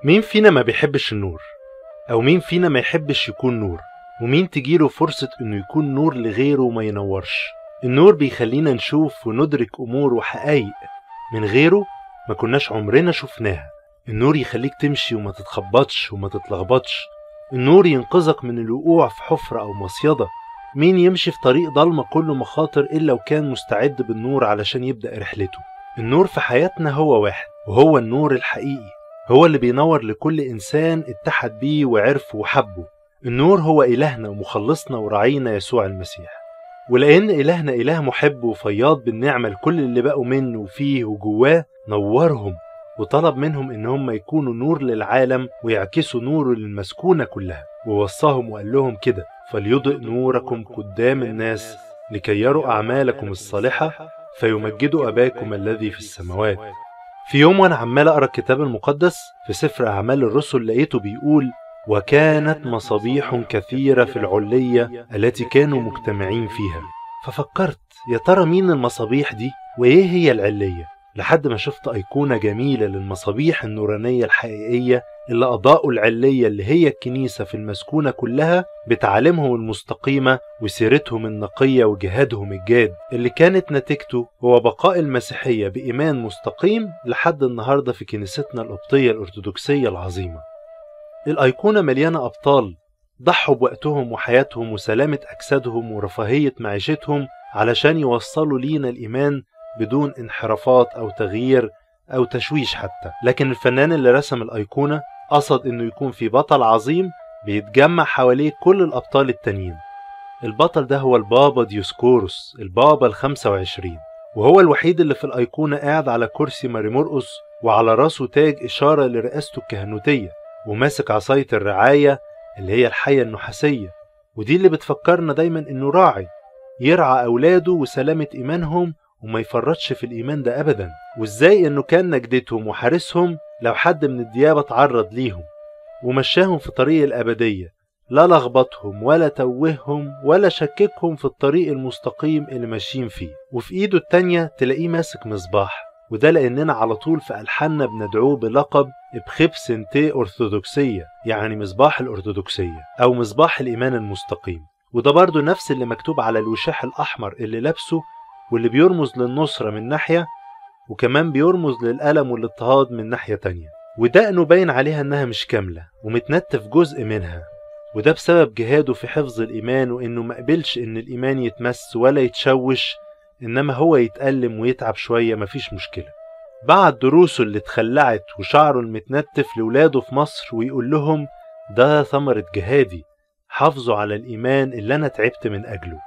مين فينا ما بيحبش النور؟ أو مين فينا ما يحبش يكون نور؟ ومين تجيله فرصة إنه يكون نور لغيره وما ينورش؟ النور بيخلينا نشوف وندرك أمور وحقائق من غيره ما كناش عمرنا شفناها. النور يخليك تمشي وما تتخبطش وما تتلخبطش. النور ينقذك من الوقوع في حفرة أو مصيدة. مين يمشي في طريق ضلمة كله مخاطر إلا وكان مستعد بالنور علشان يبدأ رحلته؟ النور في حياتنا هو واحد، وهو النور الحقيقي، هو اللي بينور لكل إنسان اتحد بيه وعرفه وحبه. النور هو إلهنا ومخلصنا وراعينا يسوع المسيح. ولأن إلهنا إله محب وفياض بالنعمة لكل اللي بقوا منه وفيه وجواه، نورهم وطلب منهم إن هم يكونوا نور للعالم ويعكسوا نوره للمسكونة كلها. ووصاهم وقال لهم كده: فليضئ نوركم قدام الناس لكي يروا أعمالكم الصالحة فيمجدوا أباكم الذي في السماوات. في يوم وأنا عمال أقرأ الكتاب المقدس في سفر أعمال الرسل لقيته بيقول: وكانت مصابيح كثيرة في العلية التي كانوا مجتمعين فيها. ففكرت يا ترى مين المصابيح دي وإيه هي العلية؟ لحد ما شفت أيقونة جميلة للمصابيح النورانية الحقيقية اللي أضاءوا العلية اللي هي الكنيسة في المسكونة كلها بتعاليمهم المستقيمة وسيرتهم النقية وجهادهم الجاد اللي كانت نتيجته هو بقاء المسيحية بإيمان مستقيم لحد النهاردة في كنيستنا القبطية الأرثوذكسية العظيمة. الأيقونة مليانة أبطال ضحوا بوقتهم وحياتهم وسلامة أجسادهم ورفاهية معيشتهم علشان يوصلوا لينا الإيمان بدون انحرافات أو تغيير أو تشويش حتى. لكن الفنان اللي رسم الأيقونة قصد إنه يكون في بطل عظيم بيتجمع حواليه كل الأبطال التانيين. البطل ده هو البابا ديوسكوروس، البابا ال25، وهو الوحيد اللي في الأيقونة قاعد على كرسي ماري مرقس وعلى راسه تاج إشارة لرئاسته الكهنوتية، وماسك عصاية الرعاية اللي هي الحية النحاسية، ودي اللي بتفكرنا دايما إنه راعي يرعى أولاده وسلامة إيمانهم وما يفرطش في الإيمان ده أبدا، وإزاي إنه كان نجدتهم وحارسهم لو حد من الديابة تعرض ليهم ومشاهم في طريق الأبدية، لا لخبطهم ولا توههم ولا شككهم في الطريق المستقيم اللي ماشيين فيه. وفي إيده التانية تلاقيه ماسك مصباح، وده لأننا على طول في ألحاننا بندعوه بلقب بخبسنتي أرثوذكسية، يعني مصباح الأرثوذكسية أو مصباح الإيمان المستقيم. وده برضو نفس اللي مكتوب على الوشاح الأحمر اللي لابسه، واللي بيرمز للنصرة من ناحية وكمان بيرمز للألم والاضطهاد من ناحية تانية. وده إنه باين عليها إنها مش كاملة ومتنتف جزء منها، وده بسبب جهاده في حفظ الإيمان وإنه ما قبلش إن الإيمان يتمس ولا يتشوش، إنما هو يتألم ويتعب شوية مفيش مشكلة. بعد دروسه اللي اتخلعت وشعره المتنتف لولاده في مصر ويقول لهم: ده ثمرة جهادي، حافظوا على الإيمان اللي أنا تعبت من أجله.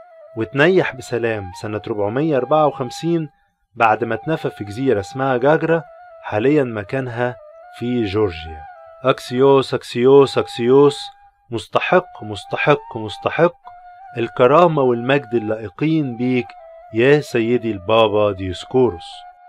وتنيح بسلام سنة 454 بعد ما اتنفى في جزيرة اسمها جاجرا، حاليا مكانها في جورجيا. أكسيوس أكسيوس أكسيوس، مستحق مستحق مستحق الكرامة والمجد اللائقين بيك يا سيدي البابا ديوسكوروس.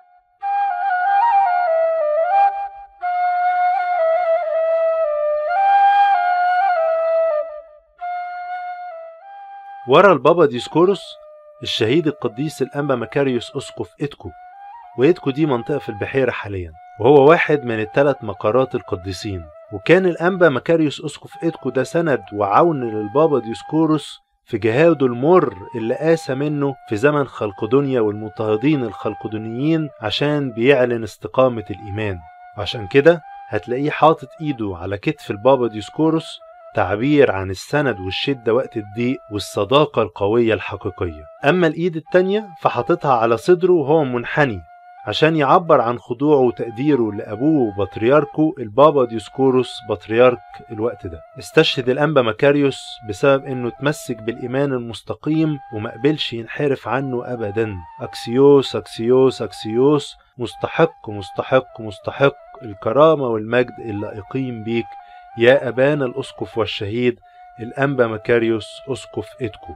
ورا البابا ديوسكوروس الشهيد القديس الأنبا مكاريوس أسقف إدكو، وإدكو دي منطقة في البحيرة حاليا، وهو واحد من ال3 مقارات القديسين. وكان الأنبا مكاريوس أسقف إدكو ده سند وعون للبابا ديوسكوروس في جهاده المر اللي قاسى منه في زمن خلقدونيا والمضطهدين الخلقدونيين عشان بيعلن استقامة الإيمان. وعشان كده هتلاقيه حاطط إيده على كتف البابا ديوسكوروس، تعبير عن السند والشدة وقت الضيق والصداقة القوية الحقيقية. أما الإيد التانية فحاططها على صدره وهو منحني عشان يعبر عن خضوعه وتقديره لأبوه بطرياركه البابا ديوسكوروس بطريارك الوقت ده. استشهد الأنبا مكاريوس بسبب إنه تمسك بالإيمان المستقيم وما قبلش ينحرف عنه أبدا. أكسيوس أكسيوس أكسيوس، مستحق مستحق مستحق الكرامة والمجد اللائقين بيك يا أبانا الأسقف والشهيد الأنبا مكاريوس أسقف إدكو.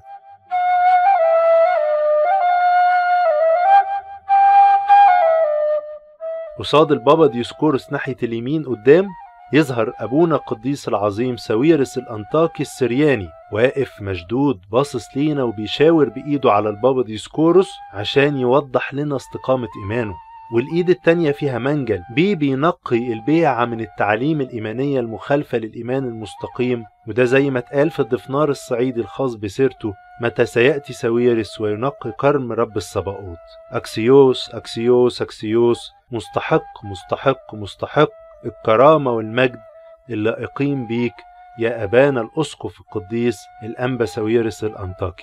قصاد البابا ديوسكوروس ناحية اليمين قدام يظهر أبونا القديس العظيم ساويرس الأنطاكي السرياني، واقف مشدود باصص لينا وبيشاور بإيده على البابا ديوسكوروس عشان يوضح لنا استقامة إيمانه. والإيد التانية فيها منجل بينقي البيعة من التعاليم الإيمانية المخالفة للإيمان المستقيم. وده زي ما اتقال في الضفنار الصعيدي الخاص بسيرته: متى سيأتي ساويرس وينقي كرم رب الصباؤوت. أكسيوس أكسيوس أكسيوس، مستحق مستحق مستحق الكرامة والمجد اللائقين بيك يا أبانا الأسقف القديس الأنبا ساويرس الأنطاكي.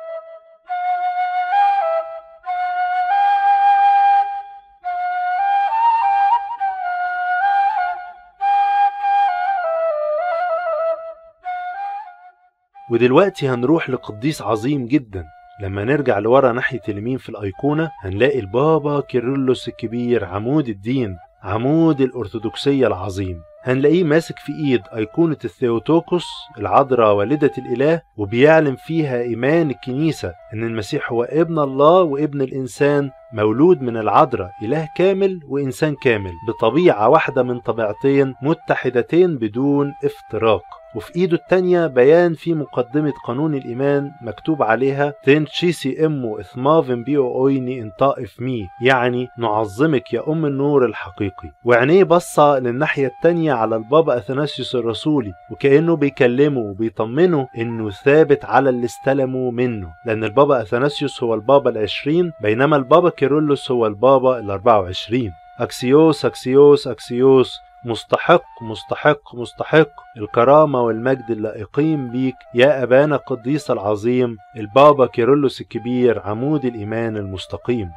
ودلوقتي هنروح لقديس عظيم جدا. لما نرجع لورا ناحية اليمين في الأيقونة هنلاقي البابا كيرلس الكبير، عمود الدين، عمود الأرثوذكسية العظيم. هنلاقيه ماسك في إيد أيقونة الثيوتوكوس العذراء والدة الإله، وبيعلن فيها إيمان الكنيسة إن المسيح هو ابن الله وابن الإنسان، مولود من العذراء، إله كامل وإنسان كامل بطبيعة واحدة من طبيعتين متحدتين بدون افتراق. وفي ايده التانية بيان في مقدمة قانون الإيمان مكتوب عليها تنشيسي امو اثمافن بيو اويني انطائف مي، يعني نعظمك يا ام النور الحقيقي. وعينيه بصة للناحية التانية على البابا أثناسيوس الرسولي، وكأنه بيكلمه وبيطمنه انه ثابت على اللي استلمه منه، لأن البابا أثناسيوس هو البابا ال20 بينما البابا كيرلس هو البابا ال24. أكسيوس أكسيوس أكسيوس، مستحق مستحق مستحق الكرامة والمجد اللائقين بيك يا أبانا القديس العظيم البابا كيرلس الكبير، عمود الإيمان المستقيم.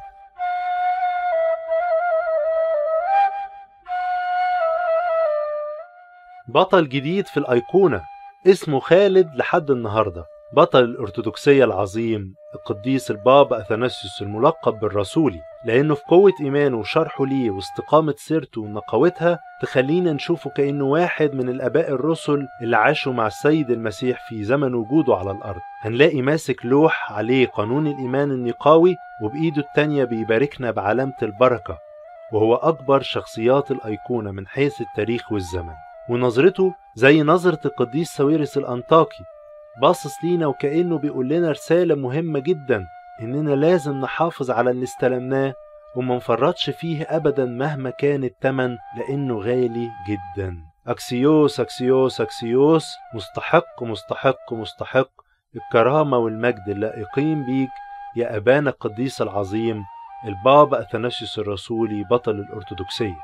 بطل جديد في الأيقونة اسمه خالد لحد النهاردة، بطل الأرثوذكسية العظيم القديس البابا أثناسيوس الملقب بالرسولي، لأنه في قوة إيمانه وشرحه ليه واستقامة سيرته ونقاوتها تخلينا نشوفه كأنه واحد من الآباء الرسل اللي عاشوا مع السيد المسيح في زمن وجوده على الأرض. هنلاقي ماسك لوح عليه قانون الإيمان النقاوي، وبإيده التانية بيباركنا بعلامة البركة، وهو أكبر شخصيات الأيقونة من حيث التاريخ والزمن. ونظرته زي نظرة القديس ساويرس الأنطاكي، باصص لينا وكأنه بيقول لنا رسالة مهمة جدا، إننا لازم نحافظ على اللي استلمناه وما نفرطش فيه أبدا مهما كان التمن، لأنه غالي جدا. أكسيوس أكسيوس أكسيوس، مستحق مستحق مستحق الكرامة والمجد اللائقين بيك يا أبانا القديس العظيم البابا أثناسيوس الرسولي، بطل الأرثوذكسية.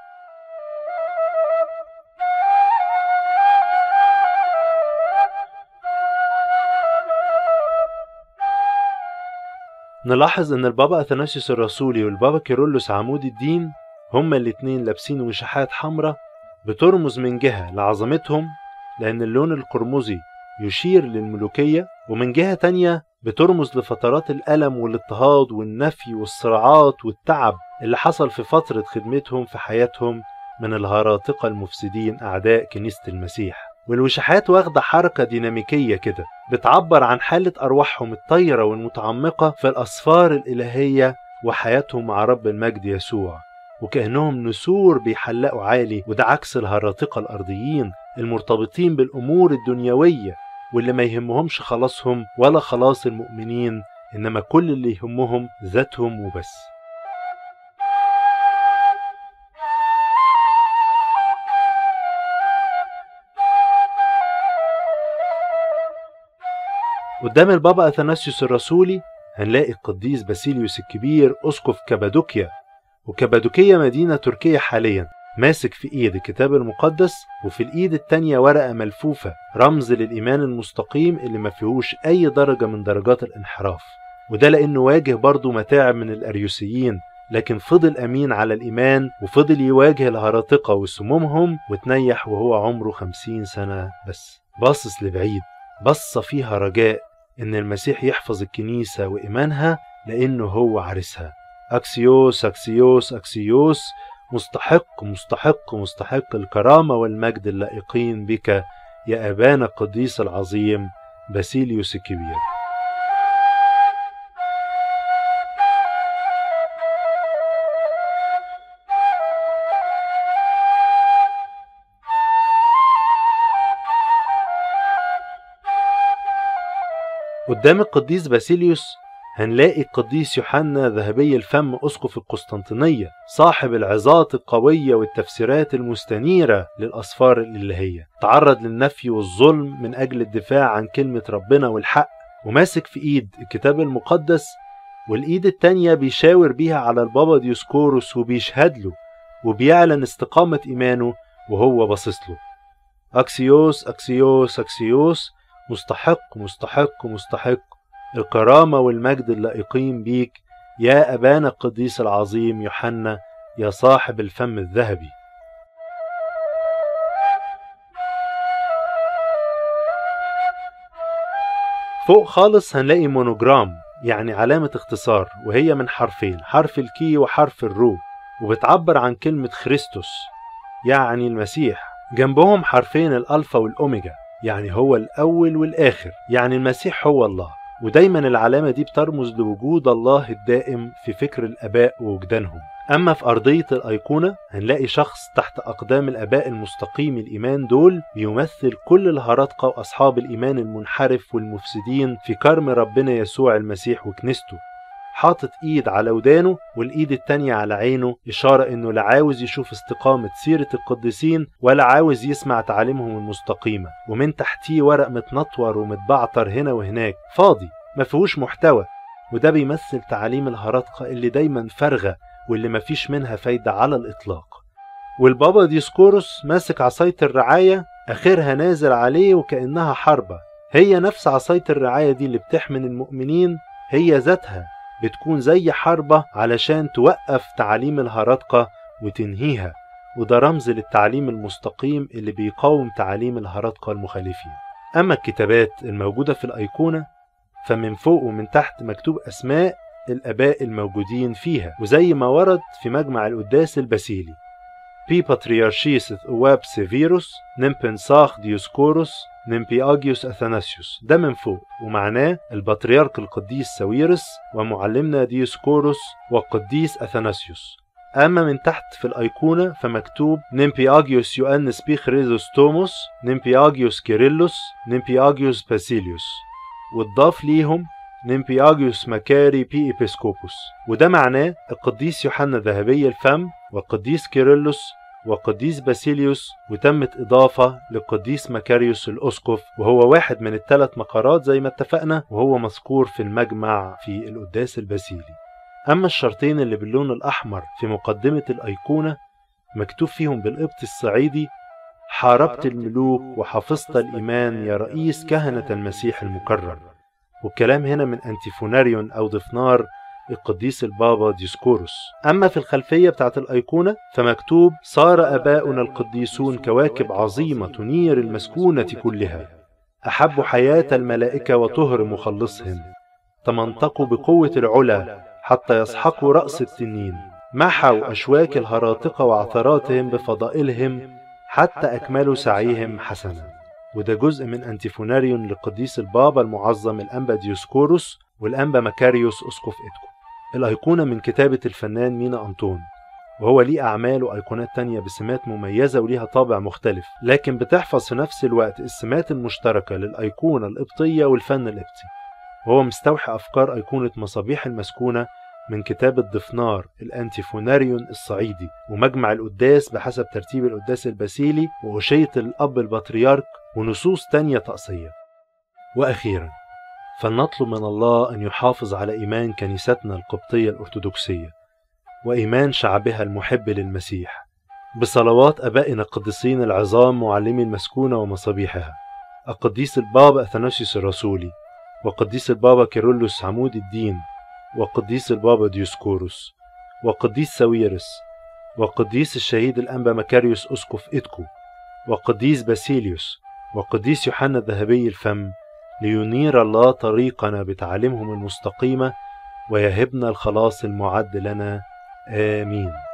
نلاحظ ان البابا أثناسيوس الرسولي والبابا كيرلس عمود الدين هما الاتنين لابسين وشاحات حمراء بترمز من جهة لعظمتهم، لان اللون القرمزي يشير للملوكية، ومن جهة تانية بترمز لفترات الألم والاضطهاد والنفي والصراعات والتعب اللي حصل في فترة خدمتهم في حياتهم من الهراطقة المفسدين أعداء كنيسة المسيح. والوشاحات واخدة حركة ديناميكية كده بتعبر عن حالة أرواحهم الطايرة والمتعمقة في الأسفار الإلهية وحياتهم مع رب المجد يسوع، وكأنهم نسور بيحلقوا عالي، وده عكس الهراطقة الأرضيين المرتبطين بالأمور الدنيوية واللي ما يهمهمش خلاصهم ولا خلاص المؤمنين، إنما كل اللي يهمهم ذاتهم وبس. قدام البابا أثناسيوس الرسولي هنلاقي القديس باسيليوس الكبير أسقف كابادوكيا، وكابادوكيا مدينة تركية حاليا، ماسك في ايد الكتاب المقدس وفي الايد التانية ورقة ملفوفة رمز للإيمان المستقيم اللي ما فيهوش أي درجة من درجات الانحراف. وده لأنه واجه برضه متاعب من الأريوسيين، لكن فضل أمين على الإيمان وفضل يواجه الهراطقة وسمومهم، وتنيح وهو عمره 50 سنة بس، باصص لبعيد، بصة فيها رجاء إن المسيح يحفظ الكنيسة وإيمانها لأنه هو عرسها. أكسيوس أكسيوس أكسيوس، مستحق مستحق مستحق الكرامة والمجد اللائقين بك يا أبانا القديس العظيم باسيليوس الكبير. قدام القديس باسيليوس هنلاقي القديس يوحنا ذهبي الفم أسقف القسطنطينية صاحب العظات القوية والتفسيرات المستنيرة للأسفار الإلهية، تعرض للنفي والظلم من أجل الدفاع عن كلمة ربنا والحق، وماسك في إيد الكتاب المقدس، والإيد التانية بيشاور بيها على البابا ديوسكوروس وبيشهد له وبيعلن استقامة إيمانه وهو باصص له. أكسيوس أكسيوس أكسيوس، مستحق مستحق مستحق الكرامة والمجد اللائقين بيك يا أبانا القديس العظيم يوحنا يا صاحب الفم الذهبي. فوق خالص هنلاقي مونوجرام، يعني علامة اختصار، وهي من حرفين، حرف الكي وحرف الرو، وبتعبر عن كلمة خريستوس يعني المسيح. جنبهم حرفين الألفا والأوميجا، يعني هو الأول والآخر، يعني المسيح هو الله. ودايما العلامة دي بترمز لوجود الله الدائم في فكر الآباء ووجدانهم. أما في أرضية الأيقونة هنلاقي شخص تحت أقدام الآباء المستقيم الإيمان دول بيمثل كل الهرطقة وأصحاب الإيمان المنحرف والمفسدين في كرم ربنا يسوع المسيح وكنيسته، حاطط إيد على ودانه والإيد التانية على عينه، إشارة إنه لا عاوز يشوف استقامة سيرة القديسين ولا عاوز يسمع تعاليمهم المستقيمة، ومن تحتيه ورق متنطور ومتبعتر هنا وهناك فاضي مفيهوش محتوى، وده بيمثل تعاليم الهرطقة اللي دايما فارغة واللي مفيش منها فايدة على الإطلاق. والبابا ديوسكوروس ماسك عصاية الرعاية آخرها نازل عليه وكأنها حربة، هي نفس عصاية الرعاية دي اللي بتحمن المؤمنين، هي ذاتها بتكون زي حربة علشان توقف تعاليم الهرطقة وتنهيها، وده رمز للتعليم المستقيم اللي بيقاوم تعاليم الهرطقة المخالفين. أما الكتابات الموجودة في الأيقونة فمن فوق ومن تحت مكتوب أسماء الآباء الموجودين فيها، وزي ما ورد في مجمع القداس الباسيلي: بي باتريارشيس اواب سيفيروس نمبنساخ ديوسكوروس نمبياجيوس أثناسيوس، ده من فوق ومعناه البطريرك القديس ساويرس ومعلمنا ديوسكوروس والقديس أثناسيوس. أما من تحت في الأيقونة فمكتوب نمبياجيوس يوانس بيخريزوس توموس نمبياجيوس كيرلس نمبياجيوس باسيليوس، والضاف ليهم نمبياجيوس مكاري بي إبسكوبوس، وده معناه القديس يوحنا ذهبي الفم والقديس كيرلس وقديس باسيليوس، وتمت إضافة للقديس مكاريوس الأسقف، وهو واحد من الثلاث مقارات زي ما اتفقنا، وهو مذكور في المجمع في القداس الباسيلي. أما الشرطين اللي باللون الأحمر في مقدمة الأيقونة مكتوب فيهم بالقبط الصعيدي: حاربت الملوك وحفظت الإيمان يا رئيس كهنة المسيح المكرر، والكلام هنا من أنتيفوناريون أو ضفنار القديس البابا ديوسكوروس. أما في الخلفية بتاعت الأيقونة فمكتوب: صار أباؤنا القديسون كواكب عظيمة تنير المسكونة كلها، أحبوا حياة الملائكة وطهر مخلصهم، تمنطقوا بقوة العلا حتى يسحقوا رأس التنين، محوا أشواك الهراطقة وعثراتهم بفضائلهم حتى أكملوا سعيهم حسنا. وده جزء من أنتيفوناريون للقديس البابا المعظم الأنبا ديوسكوروس والأنبا مكاريوس أسقف إدكو. الأيقونة من كتابة الفنان مينا أنطون، وهو ليه أعمال وأيقونات تانية بسمات مميزة وليها طابع مختلف، لكن بتحفظ في نفس الوقت السمات المشتركة للأيقونة القبطية والفن القبطي. وهو مستوحى أفكار أيقونة مصابيح المسكونة من كتاب الضفنار الأنتيفوناريون الصعيدي ومجمع القداس بحسب ترتيب القداس الباسيلي وأشية الأب البطريرك ونصوص تانية طقسية. وأخيرا فلنطلب من الله أن يحافظ على إيمان كنيستنا القبطية الأرثوذكسية وإيمان شعبها المحب للمسيح بصلوات أبائنا القديسين العظام معلمي المسكونة ومصابيحها: القديس البابا أثناسيوس الرسولي، وقديس البابا كيرلس عمود الدين، وقديس البابا ديوسكوروس، وقديس ساويرس، وقديس الشهيد الأنبا مكاريوس أسقف إدكو، وقديس باسيليوس، وقديس يوحنا ذهبي الفم، لينير الله طريقنا بتعاليمهم المستقيمة ويهبنا الخلاص المعد لنا. آمين.